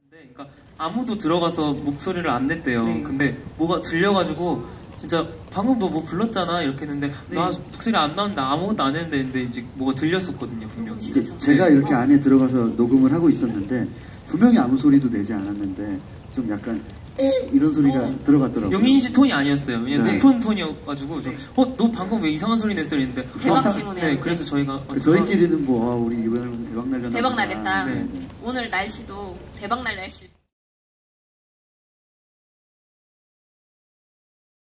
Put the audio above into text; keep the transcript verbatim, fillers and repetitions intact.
네, 그러니까 아무도 들어가서 목소리를 안 냈대요. 네. 근데 뭐가 들려가지고 진짜 방금 너 뭐 불렀잖아 이렇게 했는데 네. 나 목소리 안 나는데 아무것도 안 했는데 근데 이제 뭐가 들렸었거든요 분명히. 녹음실에서. 제가 이렇게 안에 들어가서 녹음을 하고 있었는데 분명히 아무 소리도 내지 않았는데 좀 약간 에 이런 소리가 어, 들어갔더라고요. 용인 씨 톤이 아니었어요. 그냥 네. 높은 톤이어가지고 저, 어? 너 방금 왜 이상한 소리 냈어? 이랬는데 대박 어, 신호네요. 네, 그래서 저희가 어, 저희끼리는 뭐 아, 우리 이번에 대박 날려나 대박 보다. 나겠다. 네. 오늘 날씨도 대박 날 날씨.